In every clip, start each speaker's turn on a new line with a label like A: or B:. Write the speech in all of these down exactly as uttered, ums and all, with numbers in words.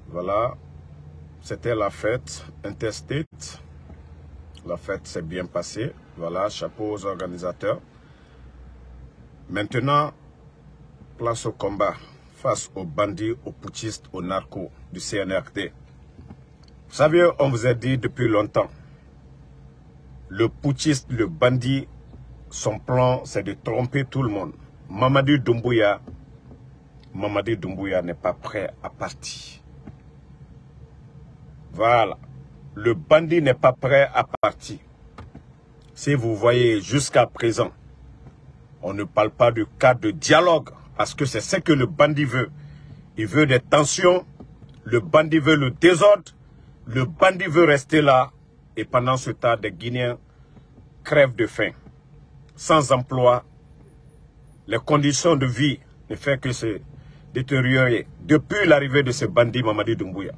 A: Voilà, c'était la fête interstate. La fête s'est bien passée. Voilà, chapeau aux organisateurs. Maintenant, place au combat face aux bandits, aux putschistes, aux narcos du C N R D. Vous savez, on vous a dit depuis longtemps, le putschiste, le bandit, son plan, c'est de tromper tout le monde. Mamadi Doumbouya, Mamadi Doumbouya n'est pas prêt à partir. Voilà. Le bandit n'est pas prêt à partir. Si vous voyez jusqu'à présent, on ne parle pas du cas de dialogue, parce que c'est ce que le bandit veut. Il veut des tensions, le bandit veut le désordre, le bandit veut rester là, et pendant ce temps, des Guinéens crèvent de faim. Sans emploi, les conditions de vie ne font que se détériorer depuis l'arrivée de ce bandit Mamadi Doumbouya.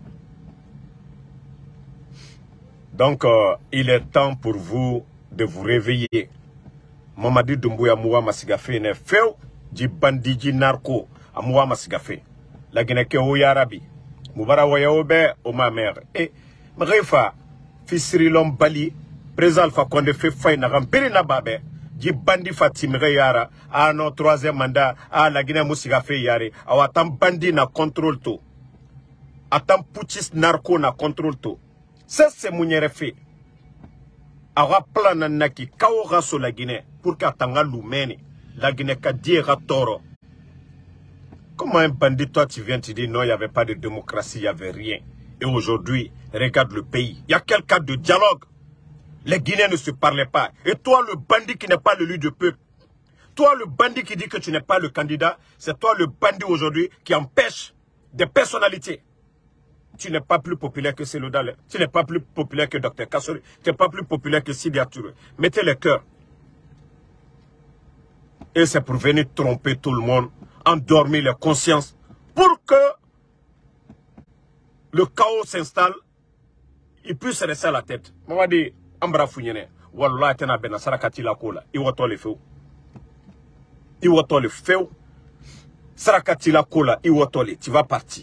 A: Donc, euh, il est temps pour vous de vous réveiller. Mamadi Doumbouya Moua Masigafe ne fait du bandit du narco à Moua Masigafe. La Guinée au Yarabi. Moubara Wayaobe au ma mère. Et Mrefa, Fisirilom Bali, président Alpha Condé fait faille na rampiri na babe. Du bandit Fatim Reyara, à notre troisième mandat, à la Guinée Moussigafe Yari, à autant bandit na contrôle tout. À tant putschiste narco na contrôle tout. Ça, c'est mon fait. Awa plan naki kaora sur la Guinée pour qu'atanga l'oumeni. La Guinée ka diera toro. Comment un bandit, toi, tu viens te dire non, il n'y avait pas de démocratie, il n'y avait rien. Et aujourd'hui, regarde le pays. Il y a quel cas de dialogue? Les Guinéens ne se parlaient pas. Et toi, le bandit qui n'est pas l'élu du peuple. Toi, le bandit qui dit que tu n'es pas le candidat. C'est toi, le bandit aujourd'hui, qui empêche des personnalités. Tu n'es pas plus populaire que Cellou Dalein. Tu n'es pas plus populaire que Docteur Kassori. Tu n'es pas plus populaire que Sidi Touré. Mettez les cœurs. Et c'est pour venir tromper tout le monde, endormir les consciences, pour que le chaos s'installe, il puisse rester à la tête. Moi, je dis, Ambra Founyene, Wallah, tena bena sarakati la kola, iwato le feu. Iwato le feu. Sarakati la kola, iwato le, tu vas partir.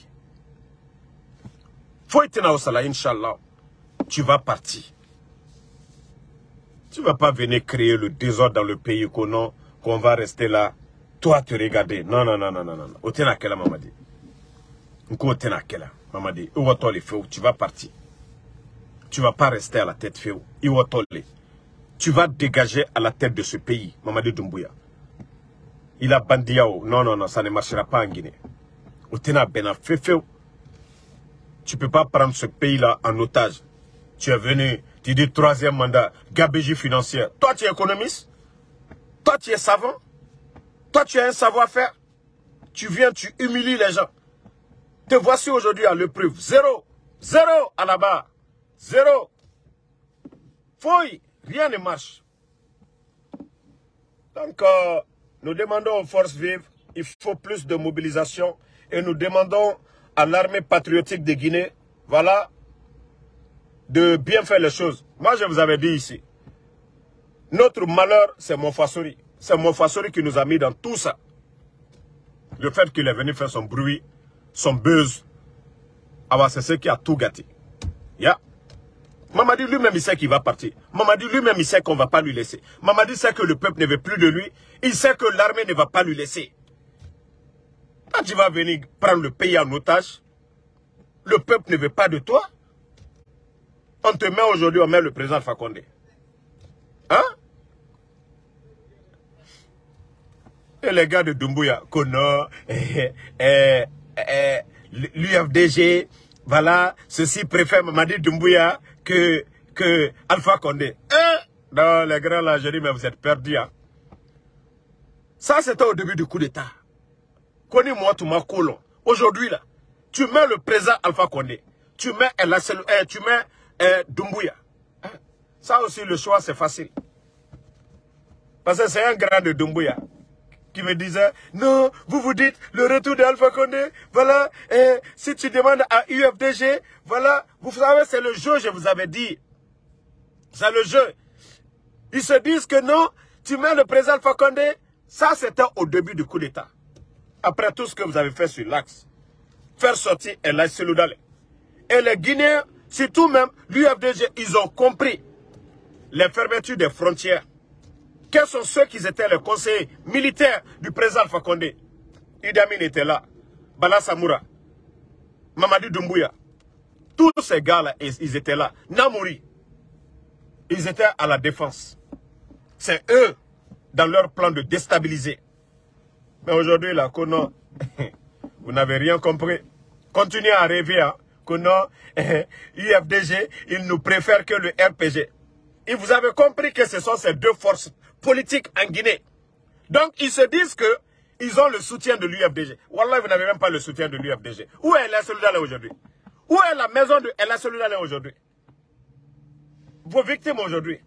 A: Faut être au Salah, Inch'Allah. Tu vas partir. Tu ne vas pas venir créer le désordre dans le pays qu'on qu'on va rester là. Toi, te regarder. Non, non, non, non, non, non. Otena kela, Mamadi. Nko otena kela, Mamadi. Iwatole feu, tu vas partir. Tu ne vas pas rester à la tête feu. Iwatole. Tu vas dégager à la tête de ce pays, Mamadi Doumbouya. Il a bandiao. Non, non, non, ça ne marchera pas en Guinée. Otena bena feu feu. Tu ne peux pas prendre ce pays-là en otage. Tu es venu, tu dis troisième mandat, gabegie financière. Toi, tu es économiste. Toi, tu es savant. Toi, tu as un savoir-faire. Tu viens, tu humilies les gens. Te voici aujourd'hui à l'épreuve. Zéro. Zéro à la barre. Zéro. Fouille. Rien ne marche. Donc, euh, nous demandons aux forces vives, il faut plus de mobilisation. Et nous demandons à l'armée patriotique de Guinée, voilà, de bien faire les choses. Moi, je vous avais dit ici, notre malheur, c'est Monfassori. C'est Monfassori qui nous a mis dans tout ça. Le fait qu'il est venu faire son bruit, son buzz, ah, c'est ce qui a tout gâté. Yeah. Mamadi lui-même, il sait qu'il va partir. Mamadi lui-même, il sait qu'on ne va pas lui laisser. Mamadi sait que le peuple ne veut plus de lui. Il sait que l'armée ne va pas lui laisser. Quand tu vas venir prendre le pays en otage, le peuple ne veut pas de toi. On te met aujourd'hui, on met le président Alpha Condé. Hein? Et les gars de Doumbouya, Kono, eh, eh, eh, l'U F D G, voilà, ceux-ci préfèrent Mamadi Doumbouya que, que Alpha Condé. Hein? Non, les grands là, je dis, mais vous êtes perdus. Hein? Ça, c'était au début du coup d'État. Connais-moi tout ma colon. Aujourd'hui, là, tu mets le président Alpha Condé. Tu mets, eh, tu mets eh, Doumbouya. Hein? Ça aussi, le choix, c'est facile. Parce que c'est un grand de Doumbouya qui me disait, non, vous vous dites, le retour d'Alpha Condé, voilà, eh, si tu demandes à U F D G, voilà, vous savez, c'est le jeu, je vous avais dit. C'est le jeu. Ils se disent que non, tu mets le président Alpha Condé. Ça, c'était au début du coup d'État. Après tout ce que vous avez fait sur l'axe. Faire sortir El Hadji Cellou Dalein. Et les Guinéens, surtout même l'U F D G, ils ont compris les fermetures des frontières. Quels sont ceux qui étaient les conseillers militaires du président Alpha Condé? Idi Amin était là. Bala Samoura. Mamadi Doumbouya. Tous ces gars-là, ils étaient là. Namouri. Ils étaient à la défense. C'est eux, dans leur plan de déstabiliser. Mais aujourd'hui, là, Kono, vous n'avez rien compris. Continuez à rêver, hein, Kono, U F D G, ils nous préfèrent que le R P G. Et vous avez compris que ce sont ces deux forces politiques en Guinée. Donc, ils se disent que ils ont le soutien de l'U F D G. Wallah, vous n'avez même pas le soutien de l'U F D G. Où est la Solidale aujourd'hui? Où est la maison de la Solidale aujourd'hui? Vos victimes aujourd'hui.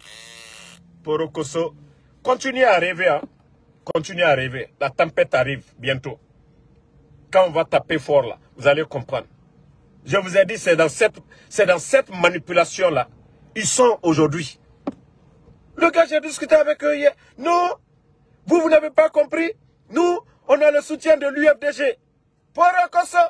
A: Porokoso, continuez à rêver. Hein. Continuez à rêver. La tempête arrive bientôt. Quand on va taper fort là, vous allez comprendre. Je vous ai dit, c'est dans cette, c'est dans cette manipulation-là. Ils sont aujourd'hui. Le gars, j'ai discuté avec eux hier. Non, vous, vous n'avez pas compris. Nous, on a le soutien de l'U F D G. Porokoso.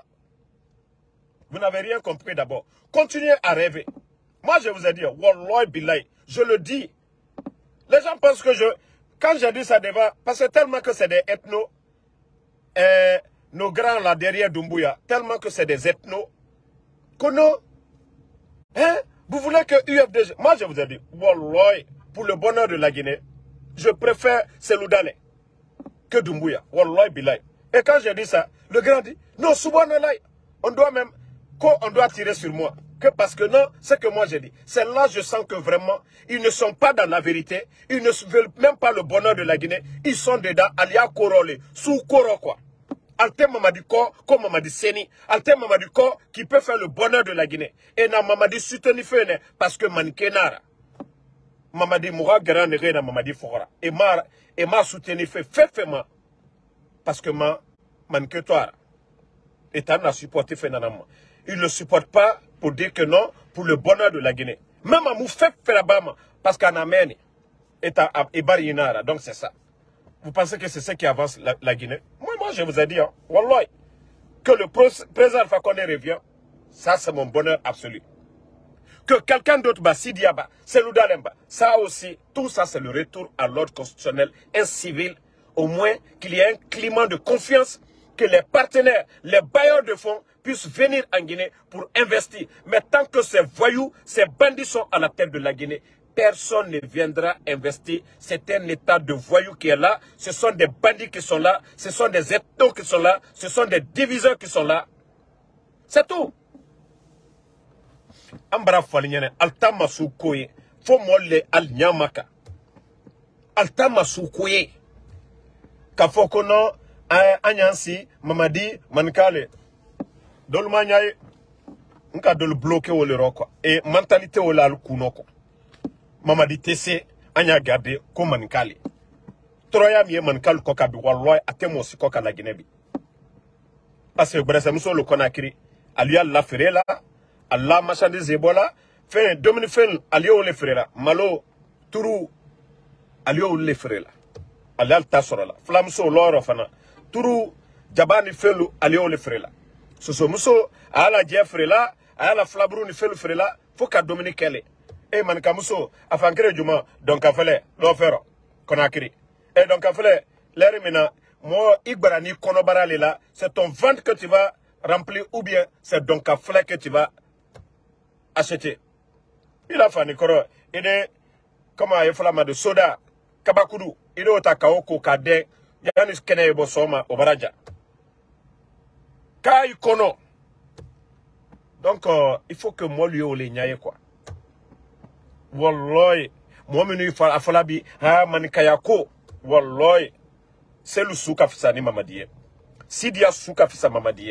A: Vous n'avez rien compris d'abord. Continuez à rêver. Moi, je vous ai dit, Wallahi Billahi, je le dis. Les gens pensent que je... Quand j'ai dit ça devant... Parce que tellement que c'est des ethnos... Euh, nos grands là derrière Doumbouya, tellement que c'est des ethnos... Kono... Hein? Vous voulez que U F D G... Moi, je vous ai dit, Wallahi, pour le bonheur de la Guinée, je préfère Seloudane que Doumbouya. Wallahi Billahi. Et quand j'ai dit ça, le grand dit, non, subhanallah, on doit même... On doit tirer sur moi. Que parce que non, c'est que moi j'ai dit. C'est là je sens que vraiment, ils ne sont pas dans la vérité. Ils ne veulent même pas le bonheur de la Guinée. Ils sont dedans, alia korole, sous koro quoi. Alte Mamadi Ko, comme Mamadi Seni. Alte Mamadi Ko, qui peut faire le bonheur de la Guinée. Et na Mamadi soutenu fene, parce que Mankenara. Mamadi Moura Gara Nere na Mamadi Fora. Et ma, et ma soutenu fait, fait, fait, ma. Parce que ma, Manketoire. Et t'en as supporté Fenanama. Ils ne le supportent pas pour dire que non, pour le bonheur de la Guinée. Même à Moufef Ferabama, parce qu'en Amène est à Ebarinara. Donc c'est ça. Vous pensez que c'est ça qui avance la, la Guinée? Moi, moi, je vous ai dit, hein, Wallahi, que le président Alpha Condé revient, ça c'est mon bonheur absolu. Que quelqu'un d'autre, bah, Sidiaba, Seloudalemba, ça aussi, tout ça c'est le retour à l'ordre constitutionnel et civil. Au moins qu'il y ait un climat de confiance, que les partenaires, les bailleurs de fonds puissent venir en Guinée pour investir. Mais tant que ces voyous, ces bandits sont à la tête de la Guinée, personne ne viendra investir. C'est un état de voyous qui est là. Ce sont des bandits qui sont là. Ce sont des ethnos qui sont là. Ce sont des diviseurs qui sont là. C'est tout. Ambra Falignane, Altama Soukoye, Fomole Al Nyamaka. Altama Soukoye. Kafokono, Anyansi, Mamadi, Mankale. Dolmanyaye, nka dol bloqué au l'Europe. Et mentalité au la Kunoko. Mamadi Tessé, Anya Gade, comme Mankale. Troya miye Mankale Kokabi, Walloy, Atemo Sikoka la Guinée. Parce que Bressamuso le Konakiri, Alia la Ferela, Allah marchandise Ebola, fait Dominique Fen, Alio le Ferela, Malo, Tourou, Alio le Ferela, Alial Tassorala, Flamso Loro Fana, Tourou, Jabani Felu, Alio le Ferela. Ce sont Musso, à la Jeffrela, à la Flabrou ni Felu Ferela, faut qu'à Dominique Kelle. Et Mankamuso, à Fankere Juma, donc à Fele, l'offre, Konakiri. Et donc à Fele, l'Erimina, moi, Igbarani Konobara là, c'est ton ventre que tu vas remplir ou bien c'est donc à Fele que tu vas acheter. Il a fait Nikoro, il est, comment il faut la de soda, Kabakuru, il est au Takaoko, Kade, Yanis Kene Bosoma, Obaraja. Kai Kono. Donc, euh, il faut que moi lui ole nyaye quoi. Wallahi, moi menu fa afalabi ha manikayako. Wallahi, c'est le souka fisani mamadiye. Sidia souka fisa mamadiye.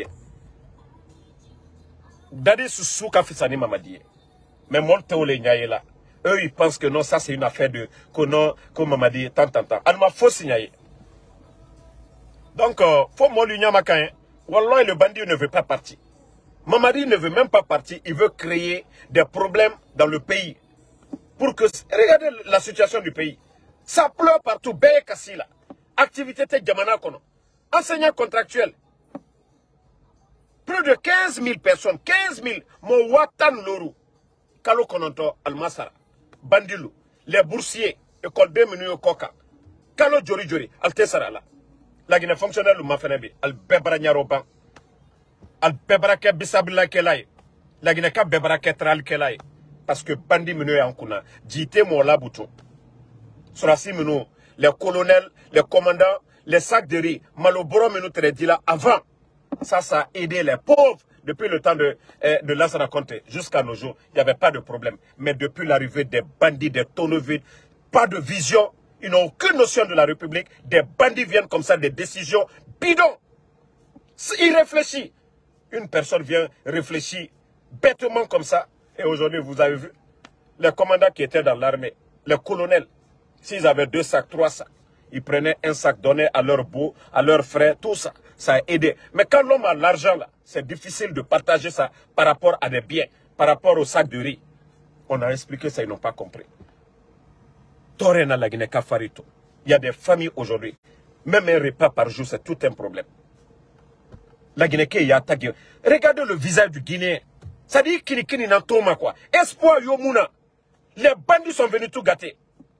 A: Dadi souka fisani mamadiye. Mais moi te ole nyaye là. Eux ils pensent que non, ça c'est une affaire de kono comme mamadiye tant tant tant. Alma faut signaler. Donc, euh, faut moi lui nyamakain. Wallah, le bandit ne veut pas partir. Mamadi ne veut même pas partir. Il veut créer des problèmes dans le pays. Pour que... Regardez la situation du pays. Ça pleure partout. Beye Kassila. Activité te Djamana Kono. Enseignant contractuel. Plus de quinze mille personnes, quinze mille, mon watan loru, kalo kononto almasara, bandilu, les boursiers, école deux minutes au coca, kalo jori jori, altesara la. La Guinée fonctionnaire le mafenebi, al bebra nyaroban, al bebra ke bisabila kelai, la Guinée ka bebra ke tral kelai, parce que bandi minu en kuna, jité mo la bouton. Surasi minu, les colonels, les commandants, les sacs de riz, maloboro minu tredi là avant. Ça, ça a aidé les pauvres depuis le temps de, eh, de Lansana Conté. Jusqu'à nos jours, il n'y avait pas de problème. Mais depuis l'arrivée des bandits, des tonneaux vides, pas de vision, ils n'ont aucune notion de la République. Des bandits viennent comme ça, des décisions bidons. Ils réfléchissent. Une personne vient réfléchir bêtement comme ça. Et aujourd'hui, vous avez vu, les commandants qui étaient dans l'armée, les colonels, s'ils avaient deux sacs, trois sacs, ils prenaient un sac, donnaient à leurs beaux, à leurs frères, tout ça. Ça a aidé. Mais quand l'homme a l'argent, là, c'est difficile de partager ça par rapport à des biens, par rapport au sac de riz. On a expliqué ça, ils n'ont pas compris. Torena la Guinée Kafarito. Il y a des familles aujourd'hui. Même un repas par jour, c'est tout un problème. La Guinée qui est attaquée. Regardez le visage du Guinéen. Ça dit qu'il n'y a pas quoi. Espoir Yomuna. Les bandits sont venus tout gâter.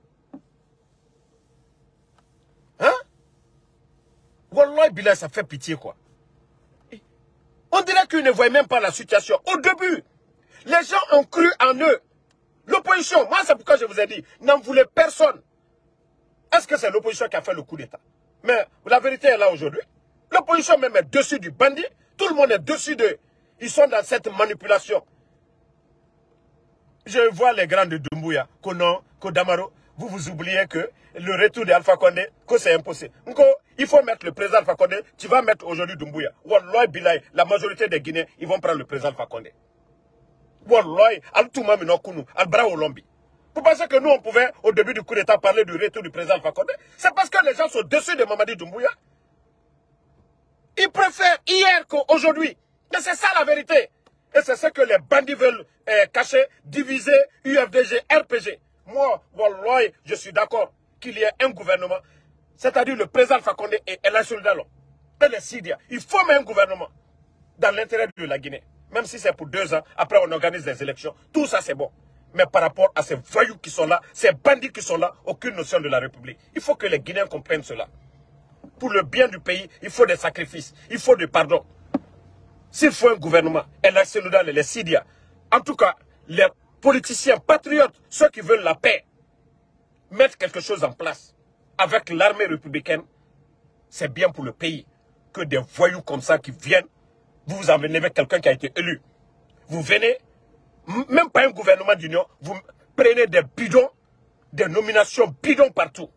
A: Hein? Wallah Billah, ça fait pitié quoi. On dirait qu'ils ne voient même pas la situation. Au début, les gens ont cru en eux. L'opposition, moi c'est pourquoi je vous ai dit, n'en voulait personne. Est-ce que c'est l'opposition qui a fait le coup d'État? Mais la vérité est là aujourd'hui. L'opposition même est dessus du bandit. Tout le monde est dessus d'eux. Ils sont dans cette manipulation. Je vois les grands de Doumbouya, Konon, Kodamaro. Vous vous oubliez que le retour d'Alpha Condé, que c'est impossible. Nko, il faut mettre le président Alpha Condé. Tu vas mettre aujourd'hui Doumbouya. Wallahi Bilay, la majorité des Guinéens, ils vont prendre le président Alpha Condé. Wallahi, Al-Touma Minokounou, Al-Bra Olombi. Vous pensez que nous, on pouvait, au début du coup d'État, parler du retour du président Alpha Condé? C'est parce que les gens sont dessus de Mamadi Doumbouya. Ils préfèrent hier qu'aujourd'hui. Mais c'est ça la vérité. Et c'est ce que les bandits veulent eh, cacher, diviser U F D G, R P G. Moi, wallahi, je suis d'accord qu'il y ait un gouvernement, c'est-à-dire le président Alpha Condé et El Soldalo, et les Sidia. Il faut mettre un gouvernement dans l'intérêt de la Guinée. Même si c'est pour deux ans, après on organise des élections. Tout ça c'est bon. Mais par rapport à ces voyous qui sont là, ces bandits qui sont là, aucune notion de la République. Il faut que les Guinéens comprennent cela. Pour le bien du pays, il faut des sacrifices, il faut du pardon. S'il faut un gouvernement, El Soldalo et les Sidia, en tout cas, les politiciens patriotes, ceux qui veulent la paix, mettre quelque chose en place avec l'armée républicaine, c'est bien pour le pays que des voyous comme ça qui viennent, vous vous emmenez avec quelqu'un qui a été élu. Vous venez, même pas un gouvernement d'union, vous prenez des bidons, des nominations bidons partout.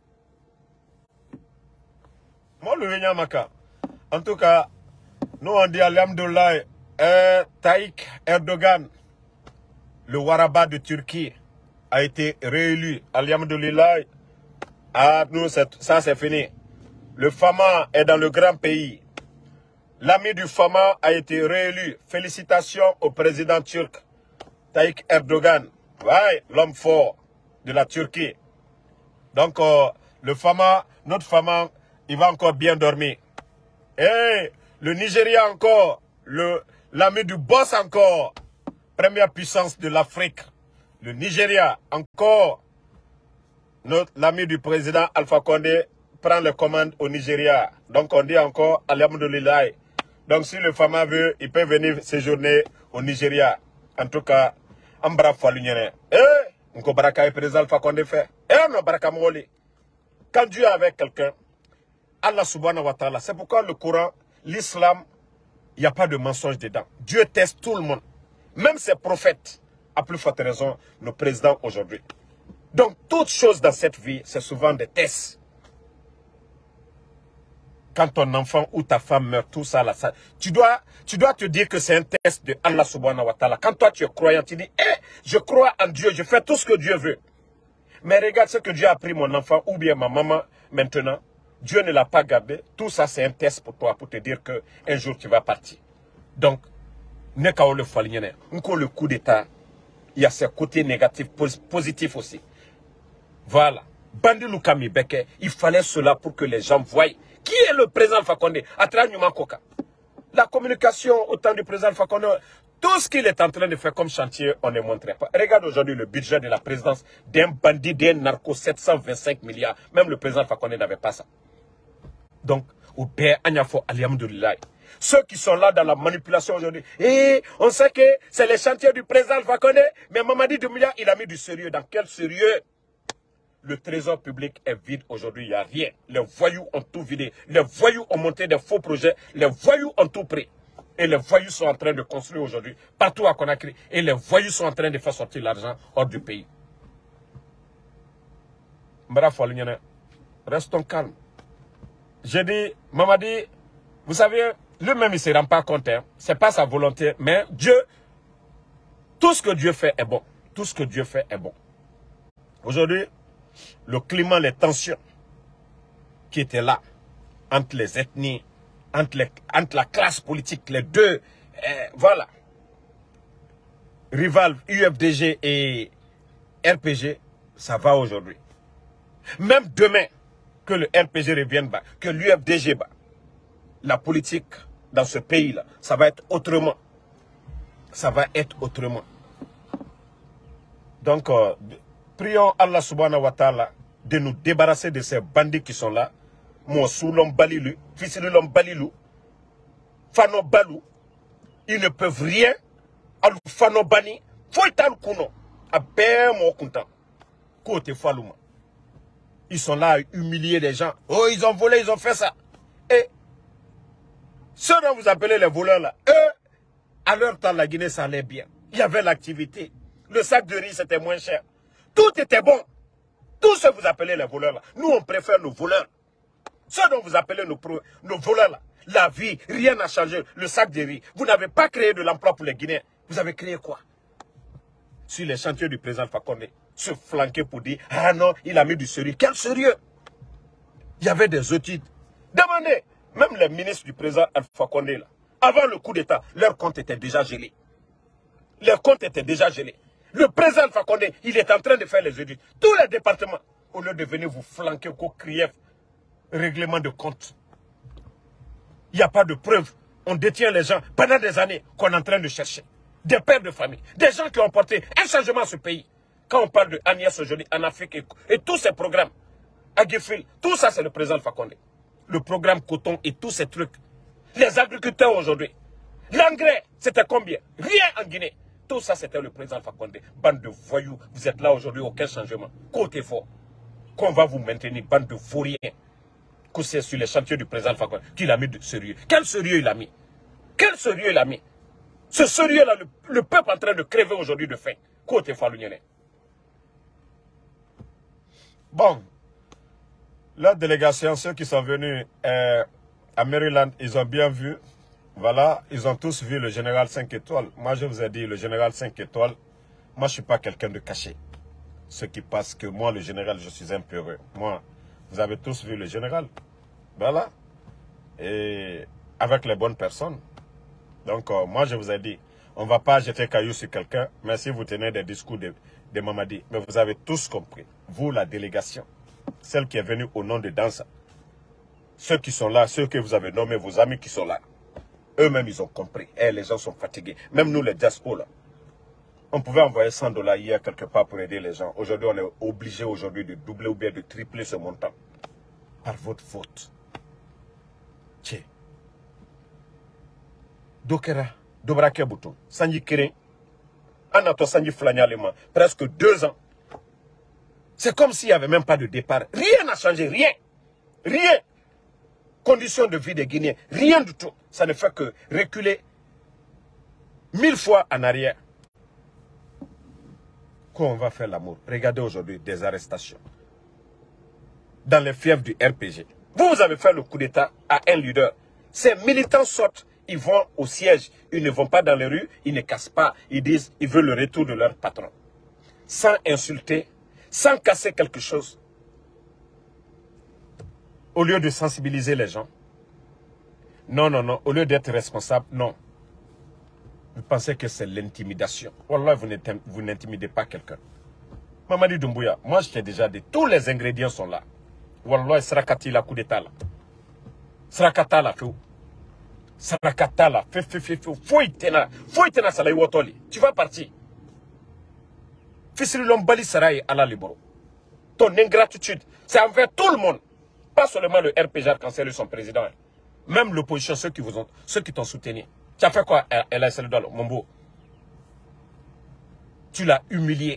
A: Moi, le Venyamaka, en tout cas, nous on dit Alhamdulillah, euh, Tayyip Erdogan, le Waraba de Turquie, a été réélu. Alhamdulillah. Ah, nous, ça c'est fini. Le Fama est dans le grand pays. L'ami du Fama a été réélu. Félicitations au président turc, Tayyip Erdogan. Ouais, l'homme fort de la Turquie. Donc, euh, le Fama, notre Fama, il va encore bien dormir. Et le Nigeria encore, le l'ami du boss encore. Première puissance de l'Afrique, le Nigeria, encore, l'ami du président Alpha Condé prend les commandes au Nigeria. Donc on dit encore, Alhamdulillah. Donc si le Fama veut, il peut venir séjourner au Nigeria. En tout cas, Ambra Falunyene. Eh, Nko Baraka est président Alpha Condé fait. Eh, non, Baraka Moli. Quand Dieu est avec quelqu'un, Allah subhanahu wa ta'ala, c'est pourquoi le Coran, l'islam, il n'y a pas de mensonge dedans. Dieu teste tout le monde. Même ces prophètes, à plus forte raison, nos présidents aujourd'hui. Donc, toutes choses dans cette vie, c'est souvent des tests. Quand ton enfant ou ta femme meurt, tout ça, là, ça, tu dois, tu dois te dire que c'est un test de Allah subhanahu wa ta'ala. Quand toi tu es croyant, tu dis, eh, je crois en Dieu, je fais tout ce que Dieu veut. Mais regarde ce que Dieu a pris mon enfant ou bien ma maman maintenant. Dieu ne l'a pas gardé. Tout ça, c'est un test pour toi, pour te dire que un jour tu vas partir. Donc, ne qu'à le fallier. Encore le coup d'État, il y a ses côtés négatifs, positifs aussi. Voilà. Bandi Lukami Beke, il fallait cela pour que les gens voient qui est le président Alpha Condé à travers Nyuma Koka. La communication au temps du président Alpha Condé, tout ce qu'il est en train de faire comme chantier, on ne montrait pas. Regarde aujourd'hui le budget de la présidence d'un bandit, d'un narco, sept cent vingt-cinq milliards. Même le président Alpha Condé n'avait pas ça. Donc, au père Agnafo Alihamdoulillah. Ceux qui sont là dans la manipulation aujourd'hui, et on sait que c'est les chantiers du président Alpha Condé, mais Mamadi Doumbouya, il a mis du sérieux. Dans quel sérieux? Le trésor public est vide aujourd'hui, il n'y a rien. Les voyous ont tout vidé. Les voyous ont monté des faux projets. Les voyous ont tout pris. Et les voyous sont en train de construire aujourd'hui partout à Conakry. Et les voyous sont en train de faire sortir l'argent hors du pays. Restons calmes. J'ai dit, Mamadi, vous savez, lui-même il ne se rend pas compte. Hein. Ce n'est pas sa volonté. Mais Dieu, tout ce que Dieu fait est bon. Tout ce que Dieu fait est bon. Aujourd'hui, le climat, les tensions qui étaient là entre les ethnies, entre, les, entre la classe politique, les deux, euh, voilà, rivales U F D G et R P G, ça va aujourd'hui. Même demain, que le R P G revienne bas, que l'U F D G bat, la politique dans ce pays-là, ça va être autrement. Ça va être autrement. Donc, euh, prions Allah subhanahu wa ta'ala de nous débarrasser de ces bandits qui sont là. Moussou l'homme balilou, fils de l'homme balilou, Fano balou, ils ne peuvent rien. Alou Fano bani, faut tal kuno, a ben mon content. Côté Falouma. Ils sont là à humilier les gens. Oh, ils ont volé, ils ont fait ça. Et ceux dont vous appelez les voleurs là, eux, à leur temps, la Guinée, ça allait bien. Il y avait l'activité. Le sac de riz, c'était moins cher. Tout était bon. Tout ce que vous appelez les voleurs là. Nous, on préfère nos voleurs. Ceux dont vous appelez nos, pro, nos voleurs là. La vie, rien n'a changé. Le sac de riz. Vous n'avez pas créé de l'emploi pour les Guinéens. Vous avez créé quoi? Sur les chantiers du président Alpha Condé. Se flanquer pour dire, ah non, il a mis du sérieux. Quel sérieux? Il y avait des études. Demandez, même les ministres du président Alpha Condé là. Avant le coup d'État, leurs comptes étaient déjà gelés. Leurs comptes étaient déjà gelés. Le président Alpha Condé, il est en train de faire les audits. Tous les départements, au lieu de venir vous flanquer au crier règlement de compte. Il n'y a pas de preuves. On détient les gens pendant des années qu'on est en train de chercher. Des pères de famille, des gens qui ont porté un changement à ce pays. Quand on parle de Agnès aujourd'hui en Afrique et, et tous ces programmes, Agifil, tout ça c'est le président Alpha Condé. Le programme coton et tous ces trucs. Les agriculteurs aujourd'hui. L'engrais, c'était combien? Rien en Guinée. Tout ça, c'était le président Alpha Condé. Bande de voyous, vous êtes là aujourd'hui, aucun changement. Côté fort. Qu'on va vous maintenir, bande de vauriens. Que c'est sur les chantiers du président Alpha Condé qu'il a mis de sérieux. Quel sérieux il a mis? Quel sérieux il a mis? Ce sérieux-là, le, le peuple est en train de crever aujourd'hui de faim. Côté fort, l'Union. Bon. La délégation, ceux qui sont venus euh, à Maryland, ils ont bien vu. Voilà, ils ont tous vu le général cinq étoiles. Moi, je vous ai dit, le général cinq étoiles, moi, je ne suis pas quelqu'un de caché. Ce qui passe que moi, le général, je suis un peu heureux. Moi, vous avez tous vu le général. Voilà. Et avec les bonnes personnes. Donc, euh, moi, je vous ai dit, on ne va pas jeter caillou sur quelqu'un, mais si vous tenez des discours de, de Mamadi. Mais vous avez tous compris. Vous, la délégation, celle qui est venue au nom de Dansa, ceux qui sont là, ceux que vous avez nommés, vos amis qui sont là, eux-mêmes, ils ont compris. Et les gens sont fatigués. Même nous, les diasporas, on pouvait envoyer cent dollars hier quelque part pour aider les gens. Aujourd'hui, on est obligé aujourd'hui de doubler ou bien de tripler ce montant. Par votre faute. Tiens. Dokera, Dobrake Boutou, Sanji Kirin, Anato Sanji Flanyalema, presque deux ans. C'est comme s'il n'y avait même pas de départ. Rien n'a changé, rien. Rien. Conditions de vie des Guinéens, rien du tout. Ça ne fait que reculer mille fois en arrière. Quand on va faire l'amour, regardez aujourd'hui des arrestations. Dans les fiefs du R P G. Vous, vous avez fait le coup d'État à un leader. Ces militants sortent, ils vont au siège. Ils ne vont pas dans les rues, ils ne cassent pas. Ils disent, ils veulent le retour de leur patron. Sans insulter, sans casser quelque chose. Au lieu de sensibiliser les gens. Non, non, non. Au lieu d'être responsable, non. Vous pensez que c'est l'intimidation. Wallah, vous n'intimidez pas quelqu'un. Mamadi Doumbouya, moi je t'ai déjà dit, tous les ingrédients sont là. Wallah, Srakati la coup d'état là. Srakata la feu. Sarakata là, fais, fais, fais, fais, faut y tenir, faut y tenir ça là, tu vas partir. Fils de l'ombali saraï à la liboro. Ton ingratitude, c'est envers tout le monde. Pas seulement le R P G quand c'est lui son président. Même l'opposition, ceux qui vous ont, ceux qui t'ont soutenu. Tu as fait quoi, El Salvador, mon beau? Tu l'as humilié.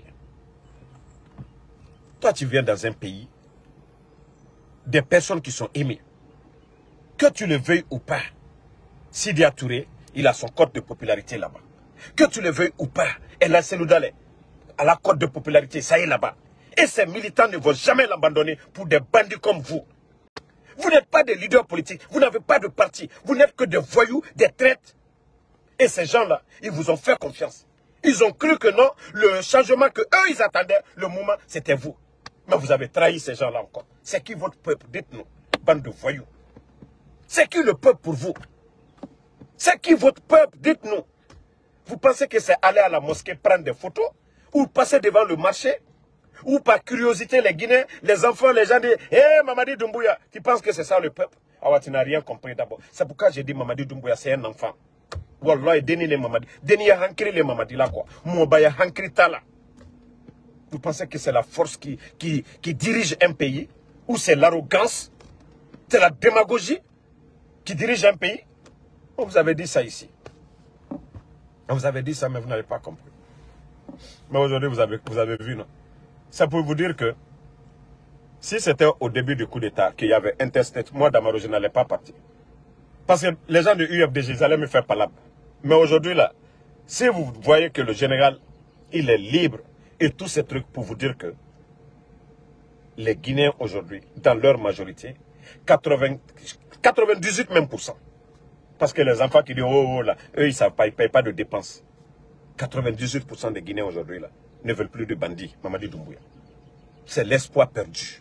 A: Toi, tu viens dans un pays, des personnes qui sont aimées. Que tu le veuilles ou pas, Sidia Touré, il a son code de popularité là-bas. Que tu le veuilles ou pas, El Salvador a la cote de popularité, ça y est là-bas. Et ces militants ne vont jamais l'abandonner pour des bandits comme vous. Vous n'êtes pas des leaders politiques, vous n'avez pas de parti, vous n'êtes que des voyous, des traites. Et ces gens-là, ils vous ont fait confiance. Ils ont cru que non, le changement que eux ils attendaient, le moment, c'était vous. Mais vous avez trahi ces gens-là encore. C'est qui votre peuple? Dites-nous, bande de voyous. C'est qui le peuple pour vous? C'est qui votre peuple? Dites-nous. Vous pensez que c'est aller à la mosquée prendre des photos? Ou passer devant le marché? Ou par curiosité, les Guinéens, les enfants, les gens disent, hé, hey, Mamadi Doumbouya, tu penses que c'est ça le peuple? Ah, tu n'as rien compris d'abord. C'est pourquoi j'ai dit Mamadi Doumbouya, c'est un enfant. Wallah, Deni les Mamadi. Deni ya hankri les Mamadi là, quoi. Moubaya hankri tala. Vous pensez que c'est la force qui, qui, qui dirige un pays? Ou c'est l'arrogance? C'est la démagogie qui dirige un pays? Oh, vous avez dit ça ici. Vous avez dit ça, mais vous n'avez pas compris. Mais aujourd'hui, vous avez, vous avez vu, non? C'est pour vous dire que si c'était au début du coup d'État qu'il y avait Interstate, moi, Damaro, je n'allais pas partir. Parce que les gens de U F D G, ils allaient me faire palabre. Mais aujourd'hui, là, si vous voyez que le général, il est libre et tous ces trucs pour vous dire que les Guinéens aujourd'hui, dans leur majorité, quatre-vingts, quatre-vingt-dix-huit même pour cent. Parce que les enfants qui disent, oh, oh là, eux, ils ne savent pas, ils ne payent pas de dépenses. quatre-vingt-dix-huit pour cent des Guinéens aujourd'hui, là, ne veulent plus de bandits, Mamadi Doumbouya. C'est l'espoir perdu.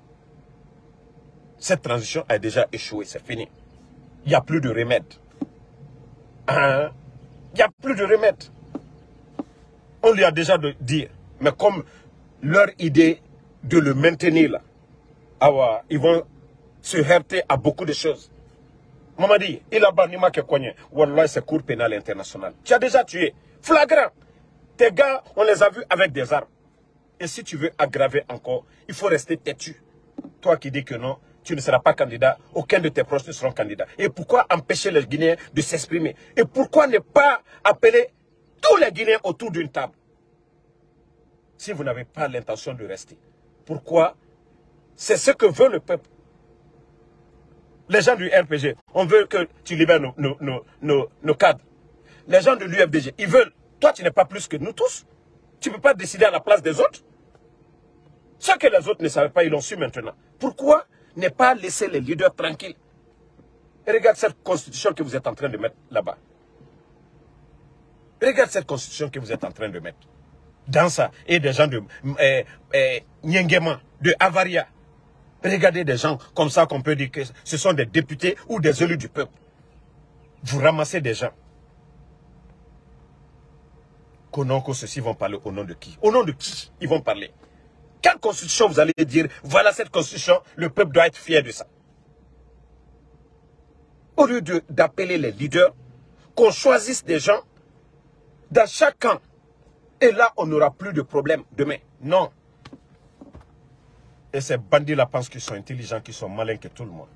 A: Cette transition a déjà échoué, c'est fini. Il n'y a plus de remède. Hein? Il n'y a plus de remède. On lui a déjà dit, mais comme leur idée de le maintenir là, ah, ils vont se heurter à beaucoup de choses. Mamadi, il a banni ma kekonye. Wallah, c'est cour pénale internationale. Tu as déjà tué. Flagrant. Tes gars, on les a vus avec des armes. Et si tu veux aggraver encore, il faut rester têtu. Toi qui dis que non, tu ne seras pas candidat, aucun de tes proches ne seront candidats. Et pourquoi empêcher les Guinéens de s'exprimer? Et pourquoi ne pas appeler tous les Guinéens autour d'une table? Si vous n'avez pas l'intention de rester. Pourquoi? C'est ce que veut le peuple. Les gens du R P G, on veut que tu libères nos, nos, nos, nos, nos cadres. Les gens de l'U F D G, ils veulent. Toi, tu n'es pas plus que nous tous. Tu ne peux pas décider à la place des autres. Ce que les autres ne savaient pas, ils l'ont su maintenant. Pourquoi ne pas laisser les leaders tranquilles? Et regarde cette constitution que vous êtes en train de mettre là-bas. Regarde cette constitution que vous êtes en train de mettre. Dans ça, et des gens de euh, euh, Nyengema, de Avaria. Regardez des gens comme ça qu'on peut dire que ce sont des députés ou des élus du peuple. Vous ramassez des gens. Qu'au nom que ceux-ci vont parler au nom de qui? Au nom de qui ils vont parler? Quelle constitution vous allez dire, voilà cette constitution, le peuple doit être fier de ça? Au lieu d'appeler les leaders, qu'on choisisse des gens dans chaque camp. Et là, on n'aura plus de problème demain. Non. Et ces bandits-là pensent qu'ils sont intelligents, qu'ils sont malins que tout le monde.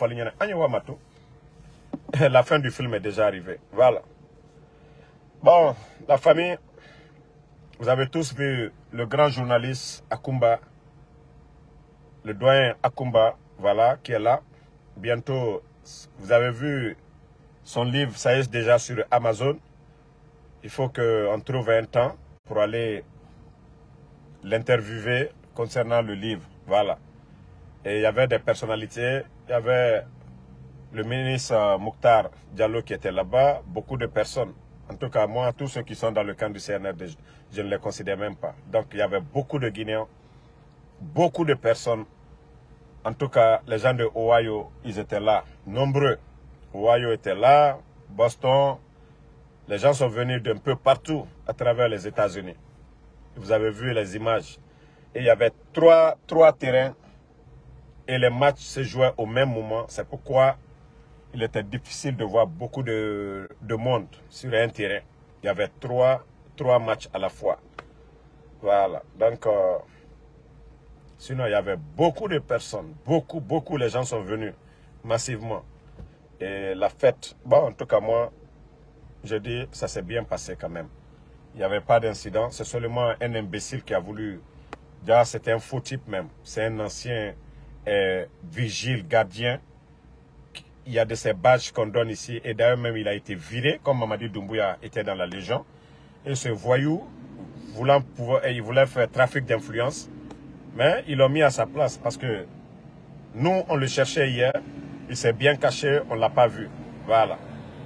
A: La fin du film est déjà arrivée. Voilà. Bon, la famille, vous avez tous vu le grand journaliste Akumba, le doyen Akumba, voilà, qui est là. Bientôt, vous avez vu son livre, ça y est déjà sur Amazon. Il faut qu'on trouve un temps pour aller l'interviewer concernant le livre. Voilà. Et il y avait des personnalités, il y avait le ministre Mokhtar Diallo qui était là-bas, beaucoup de personnes. En tout cas, moi, tous ceux qui sont dans le camp du C N R D, je ne les considère même pas. Donc, il y avait beaucoup de Guinéens, beaucoup de personnes. En tout cas, les gens de Ohio, ils étaient là, nombreux. Ohio était là, Boston. Les gens sont venus d'un peu partout à travers les États-Unis. Vous avez vu les images. Et il y avait trois, trois terrains et les matchs se jouaient au même moment. C'est pourquoi il était difficile de voir beaucoup de, de monde sur un terrain. Il y avait trois, trois matchs à la fois. Voilà. Donc, euh, sinon, il y avait beaucoup de personnes. Beaucoup, beaucoup, les gens sont venus massivement. Et la fête, bon, en tout cas, moi, je dis, ça s'est bien passé quand même. Il n'y avait pas d'incident. C'est seulement un imbécile qui a voulu... Déjà, c'était un faux type même. C'est un ancien euh, vigile, gardien. Il y a de ces badges qu'on donne ici. Et d'ailleurs, même, il a été viré, comme Mamadi Doumbouya était dans la Légion. Et ce voyou, voulant pouvoir, il voulait faire trafic d'influence. Mais ils l'ont mis à sa place parce que nous, on le cherchait hier. Il s'est bien caché, on ne l'a pas vu. Voilà.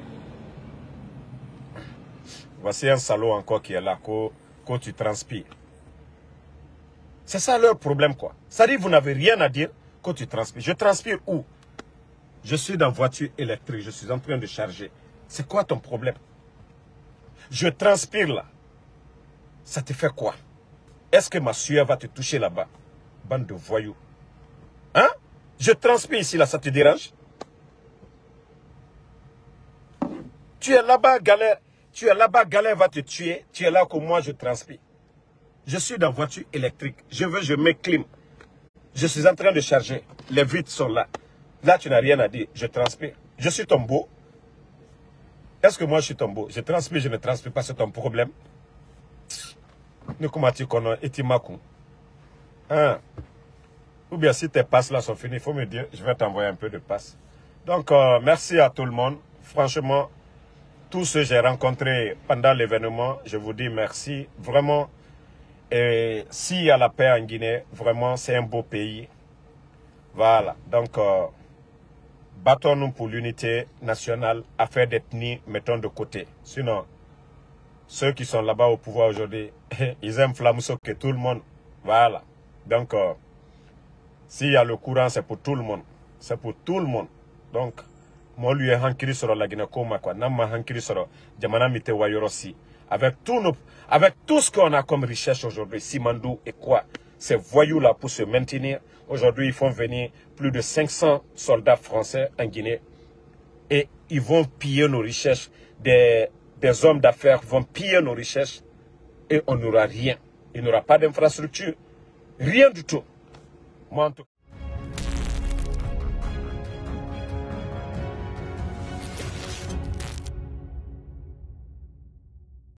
A: Voici un salaud encore qui est là, quand tu transpires. C'est ça leur problème, quoi. Ça dit, vous n'avez rien à dire quand tu transpires. Je transpire où? Je suis dans voiture électrique, je suis en train de charger. C'est quoi ton problème? Je transpire là. Ça te fait quoi? Est-ce que ma sueur va te toucher là-bas? Bande de voyous. Hein? Je transpire ici, là, ça te dérange? Tu es là-bas, galère. Tu es là-bas, galère va te tuer. Tu es là que moi, je transpire. Je suis dans voiture électrique. Je veux, je mets clim. Je suis en train de charger. Les vitres sont là. Là, tu n'as rien à dire. Je transpire. Je suis ton beau. Est-ce que moi, je suis ton beau? Je transpire, je ne transpire pas, c'est ton problème. Hein? Ou bien si tes passes là sont finies, il faut me dire, je vais t'envoyer un peu de passes. Donc, euh, merci à tout le monde. Franchement, tous ceux que j'ai rencontrés pendant l'événement, je vous dis merci. Vraiment, et s'il y a la paix en Guinée, vraiment, c'est un beau pays. Voilà. Donc, euh, battons-nous pour l'unité nationale, affaire d'ethnie, mettons de côté. Sinon, ceux qui sont là-bas au pouvoir aujourd'hui, ils aiment Flamousso que tout le monde. Voilà. Donc, euh, s'il y a le courant, c'est pour tout le monde. C'est pour tout le monde. Donc, moi, lui, hankiri soro la Guinée Koma, quoi. Nama hankiri soro, Djamana mite wayorosi. Avec tout, nos, avec tout ce qu'on a comme richesse aujourd'hui, Simandou et quoi, ces voyous-là pour se maintenir. Aujourd'hui, ils font venir plus de cinq cents soldats français en Guinée. Et ils vont piller nos richesses. Des, des hommes d'affaires vont piller nos richesses. Et on n'aura rien. Il n'y aura pas d'infrastructure. Rien du tout. Moi, en tout